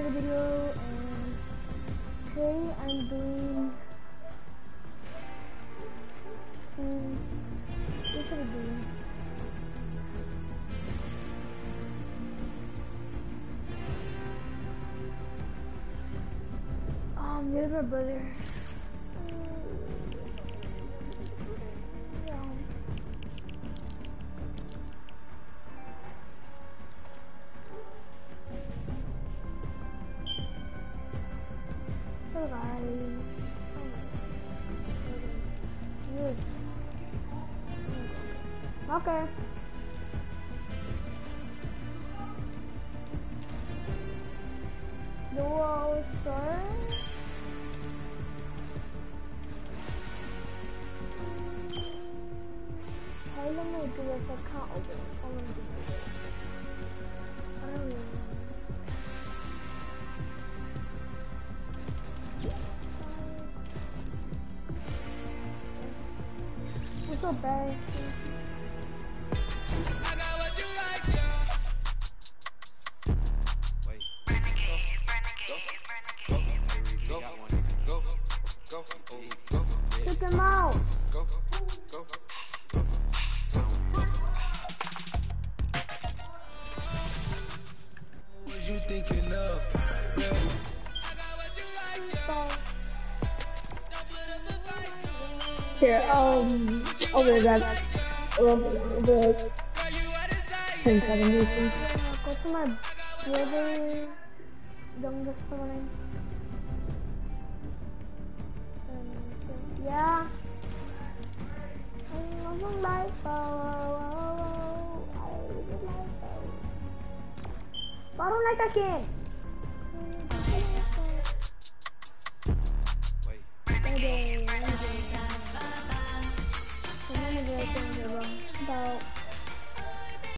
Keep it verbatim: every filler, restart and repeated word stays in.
another video, and today I'm doing um, what should I do? Um, there's my brother. Hello guys. Good. Okay. Dual start. How long do I do this account open? How long do I do it? I don't really know. It's so bad. I got what you like, yeah. Wait. Renegade, renegade, renegade. Go, go, go, go, go. Get them out. Go, go, go. What you thinking of? I got what you like, yeah. Here, um, over that, over the ten seventy. Go to my brother, youngest one. Yeah. I don't like oh, I don't like oh. I don't like that game.